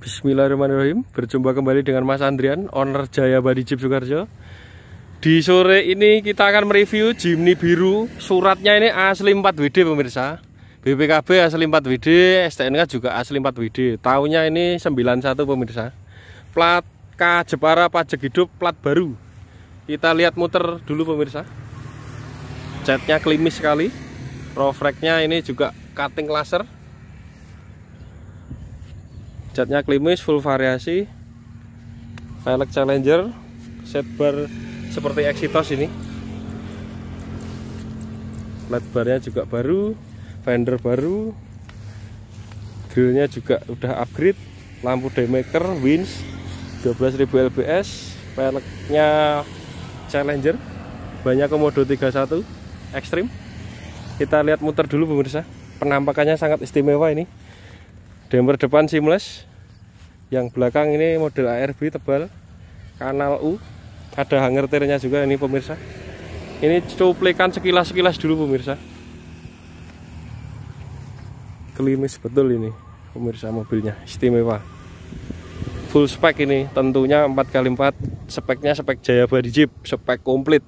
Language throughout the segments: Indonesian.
Bismillahirrahmanirrahim. Berjumpa kembali dengan Mas Andrian, owner Jaya Body Jeep Sukoharjo. Di sore ini kita akan mereview Jimny biru. Suratnya ini asli 4WD pemirsa. BPKB asli 4WD, STNK juga asli 4WD. Tahunnya ini 91 pemirsa. Plat K Jepara pajak hidup, plat baru. Kita lihat muter dulu pemirsa. Catnya klimis sekali. Roof racknya ini juga cutting laser. Catnya klimis, full variasi. Velg Challenger, set bar seperti Exitos ini. Flat barnya juga baru, fender baru, grillnya juga udah upgrade, lampu daymaker, winch 12.000 lbs, velgnya Challenger, banyak komodo 31 ekstrim. Kita lihat muter dulu pemirsa. Penampakannya sangat istimewa ini. Damper depan seamless, yang belakang ini model ARB tebal, kanal U, ada hanger tirnya juga ini pemirsa. Ini cuplikan sekilas dulu pemirsa. Klimis betul ini pemirsa, mobilnya istimewa. Full spek ini, tentunya 4x4, speknya spek Jaya Body Jeep, spek komplit.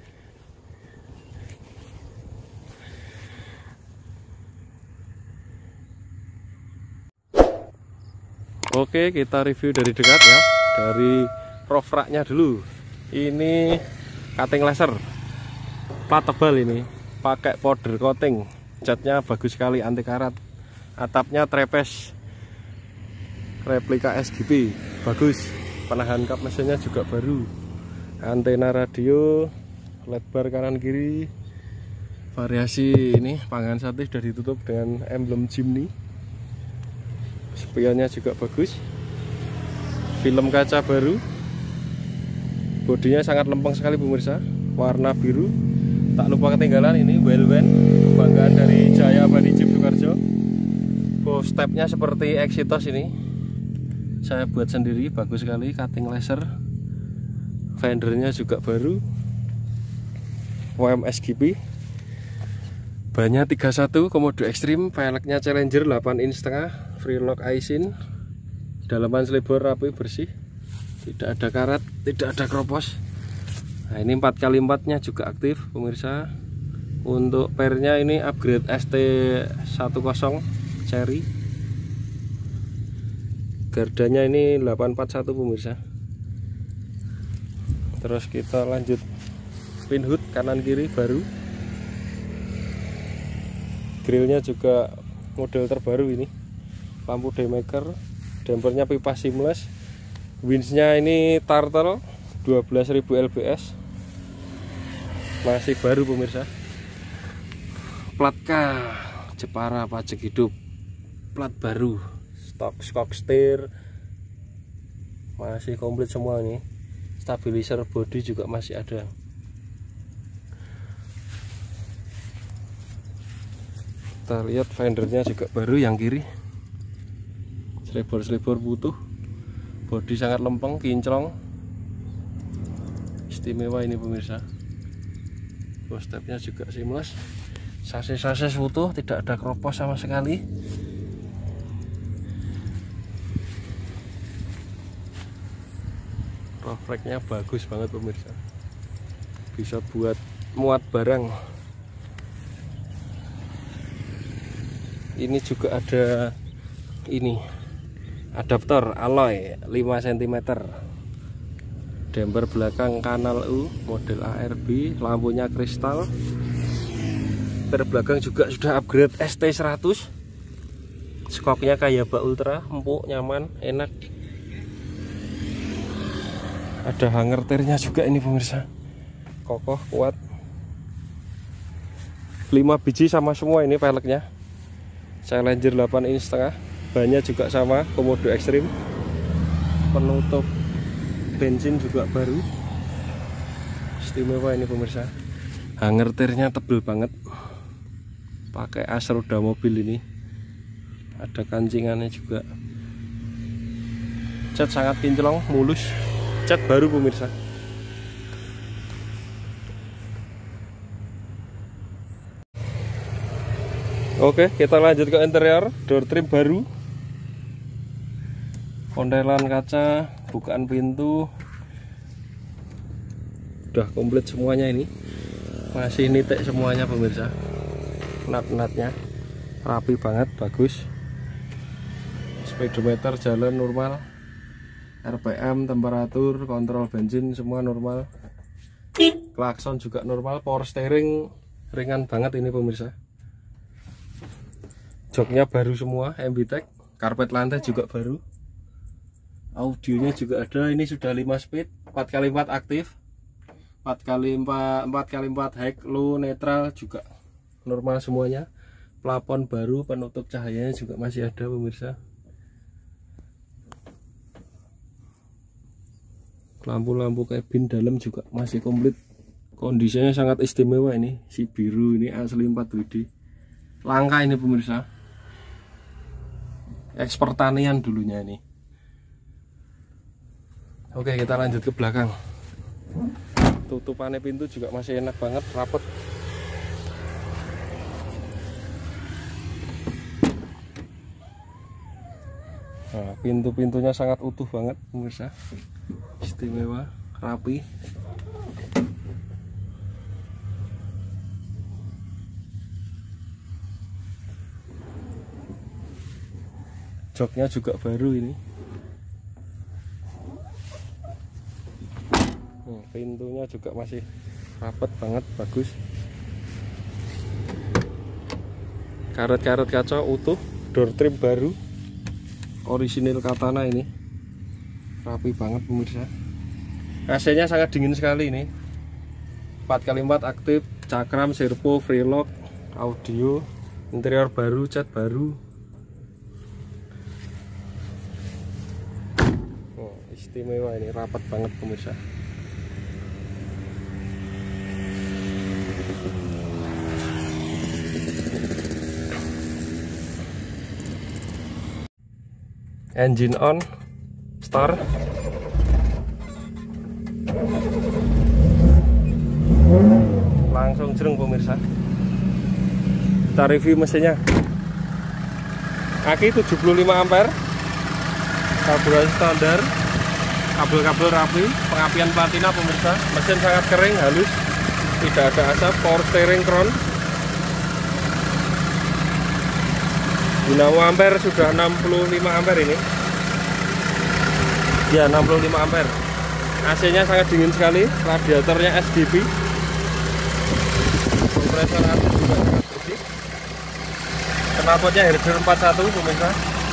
Oke, kita review dari dekat ya. Dari roof racknya dulu. Ini cutting laser, plat tebal ini, pakai powder coating. Catnya bagus sekali, anti karat. Atapnya trapeze, replika SGP, bagus. Penahan kap mesinnya juga baru. Antena radio, LED bar kanan kiri. Variasi ini, panggang sate sudah ditutup dengan emblem Jimny. Spionnya juga bagus. Film kaca baru. Bodinya sangat lempeng sekali pemirsa, warna biru. Tak lupa ketinggalan ini wheel-wen, kebanggaan dari Jaya Body Jeep Sukoharjo. Bow stepnya seperti Exitos ini, saya buat sendiri, bagus sekali, cutting laser. Fendernya juga baru, WMSGP. Bannya 31, komodo ekstrim, velgnya Challenger 8,5 inch, free lock aisin, dalaman selebor rapi bersih, tidak ada karat, tidak ada kropos. Nah, ini 4x4 nya juga aktif pemirsa. Untuk pernya ini upgrade ST10 Cherry. Gardanya ini 841 pemirsa. Terus kita lanjut, pin hood kanan kiri baru. Grillnya juga model terbaru ini, lampu daymaker, dampernya pipa seamless, winchnya ini turtle 12.000 lbs, masih baru pemirsa. Plat K Jepara pajak hidup, plat baru, stok steer masih komplit semua ini. Stabilizer body juga masih ada. Kita lihat fendernya juga baru yang kiri, selebor butuh, bodi sangat lempeng, kinclong, istimewa ini pemirsa. Bow stepnya juga seamless, sasis utuh, tidak ada kropos sama sekali. Roof racknya bagus banget pemirsa, bisa buat muat barang. Ini juga ada ini adaptor alloy 5 cm, damper belakang kanal U, model ARB, lampunya kristal. Terbelakang juga sudah upgrade ST100. Skoknya kayak bak ultra, empuk, nyaman, enak. Ada hanger tirnya juga ini pemirsa, kokoh, kuat. 5 biji sama semua ini velgnya. Challenger 8,5 inch, bannya juga sama, komodo ekstrim. Penutup bensin juga baru, istimewa ini pemirsa. Hanger tirnya tebel banget, pakai as roda mobil ini. Ada kancingannya juga. Cat sangat kinclong, mulus, cat baru pemirsa. Oke, kita lanjut ke interior. Door trim baru, Kontelan kaca, bukaan pintu udah komplit semuanya. Ini masih nitik semuanya pemirsa. Nat-natnya rapi banget, bagus. Speedometer jalan normal, RPM, temperatur, kontrol bensin semua normal. Klakson juga normal, power steering ringan banget ini pemirsa. Joknya baru semua, MBTEK. Karpet lantai juga baru. Audionya juga ada, ini sudah 5 speed, 4x4 aktif, 4x4 high, low, netral juga normal semuanya. Plafon baru, penutup cahayanya juga masih ada pemirsa. Lampu-lampu cabin dalam juga masih komplit. Kondisinya sangat istimewa ini, si biru ini asli 4WD. Langka ini pemirsa. Ekspor tanian dulunya ini. Oke, kita lanjut ke belakang. Tutupannya pintu juga masih enak banget, rapet. Nah, pintu-pintunya sangat utuh banget pemirsa. Istimewa, rapi. Joknya juga baru ini. Pintunya juga masih rapet banget, bagus. Karet-karet kaca utuh, door trim baru, orisinil Katana ini, rapi banget pemirsa. AC-nya sangat dingin sekali ini. 4x4 aktif, cakram, servo, freelock, audio, interior baru, cat baru. Oh, istimewa ini, rapat banget pemirsa. Engine on, start. Langsung jreng pemirsa. Kita review mesinnya. Aki 75 ampere, karburasi standar, kabel-kabel rapi, pengapian platina pemirsa. Mesin sangat kering, halus, tidak ada asap, power steering crown. Dinamo ampere sudah 65 ampere ini. Ya, 65 ampere. AC-nya sangat dingin sekali, radiatornya SDP. Kompresor atas juga sangat bersih. Knalpotnya Herder 41 pemirsa.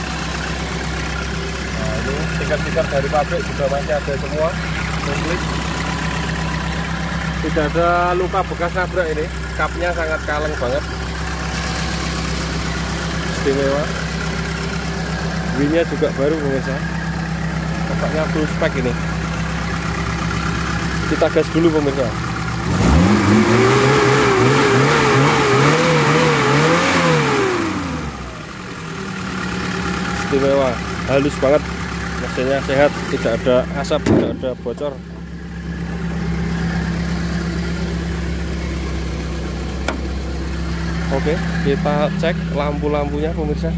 Nah, ini stiker-stiker dari pabrik juga masih ada semua, komplit. Tidak ada luka bekas nabrak ini. Kapnya sangat kaleng banget. Istimewa. Wheel-nya juga baru pemirsa. Pokoknya full spek ini. Kita gas dulu pemirsa. Istimewa, halus banget. Mesinnya sehat, tidak ada asap, tidak ada bocor. Oke, kita cek lampu-lampunya pemirsa.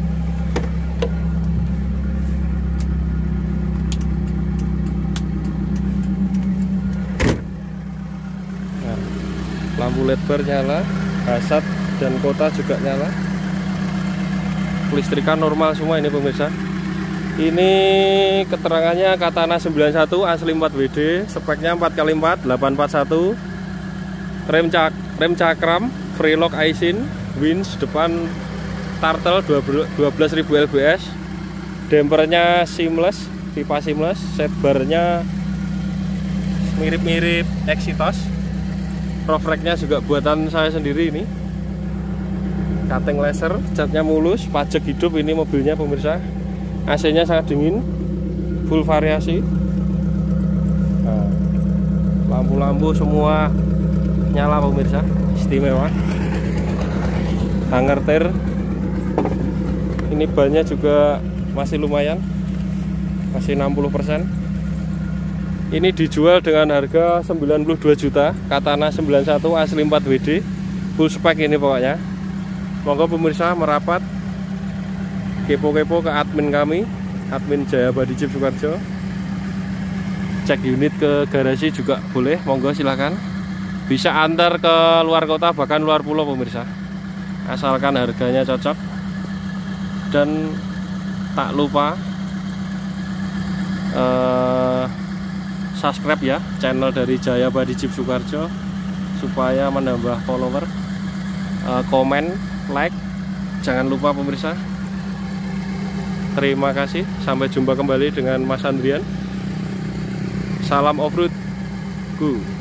Nah, lampu LED bar nyala, hazard dan kota juga nyala. Listrikan normal semua ini pemirsa. Ini keterangannya Katana 91 asli 4WD, speknya 4x4 841. Rem cakram, freelock Aisin, winch depan turtle 12.000 lbs, dampernya seamless, pipa seamless, set barnya mirip-mirip Exitos, roof racknya juga buatan saya sendiri ini, cutting laser, catnya mulus, pajak hidup ini mobilnya pemirsa. AC-nya sangat dingin, full variasi. Nah, lampu-lampu semua nyala pemirsa, istimewa. Hanger tir, ini bannya juga masih lumayan, masih 60%. Ini dijual dengan harga 92 juta. Katana 91 asli 4WD, full spek ini pokoknya. Monggo pemirsa merapat, kepo-kepo ke admin kami admin Jaya Abadi Jeep Sukoharjo. Cek unit ke garasi juga boleh, monggo silahkan. Bisa antar ke luar kota bahkan luar pulau pemirsa, asalkan harganya cocok. Dan tak lupa subscribe ya channel dari Jaya Abadi Jeep Sukoharjo supaya menambah follower. Komen, like, jangan lupa pemirsa. Terima kasih, sampai jumpa kembali dengan Mas Andrian. Salam off-road, go.